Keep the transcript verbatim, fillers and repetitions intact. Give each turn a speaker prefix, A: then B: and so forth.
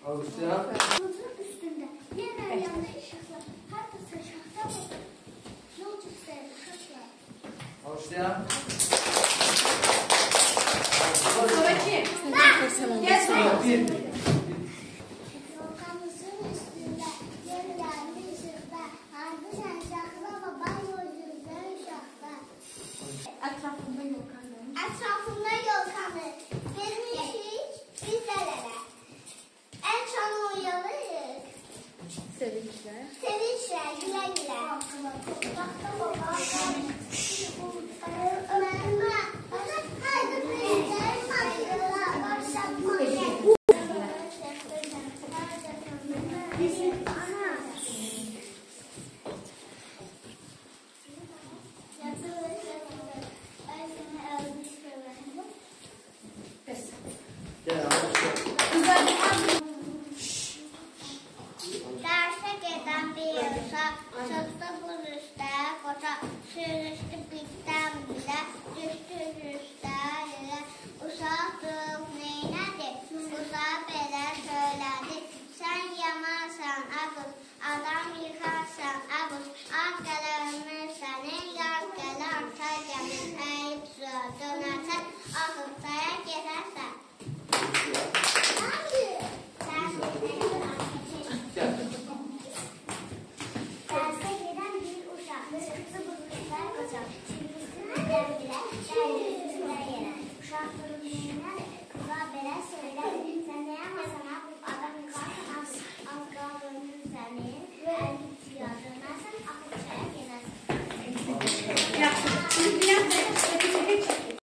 A: Alkışlayalım.
B: Bulutun üstünde yeniden yanında ışıklar. Herkese şahta bakın. Yolcu sayı ışıklar.
A: Alkışlayalım.
C: Sonraki.
B: Gel
C: sonra.
A: Bir.
B: Volkanımızın üstünde yeniden ışıklar. Harbi sen şahla baban yolculuğunda ışıklar.
C: Etrafında yok annem.
B: Etrafında yol kanı. Vermişik bizlere. En son uyalıyız.
C: Sevinçler.
B: Sevinçle güle güle. Bakta baba. Ömer'ime. Haydi bizler saygılar. Başlatmayın. Ana.
A: Gel alkışlayalım.
B: Derse gelen bir uşaq çıxdı buluşda, qoca sürüşdü bitdən bilə, düşdü rüşdə ilə. Uşaqdır, neynədi? Uşaq belə söylədi. Sən yamansan, Abuz, adam yıxarsan, Abuz. Ağ qələmi sənin, yaz gələ, arta gəlir, əyib suya dönərsən, axıqdaya gedərsən. Derse gelen bir uşak, çıktı buluşlar kocan, çırpısına dergile, dergisine yere. Uşak durumuna kıza bere söyler, sen ne yapmasan bu adam yıkarsan az, az kaldığını senin, el bitiyor, dönersen akıp çaya gelersin.
C: Yaptık. Şimdi yaptık.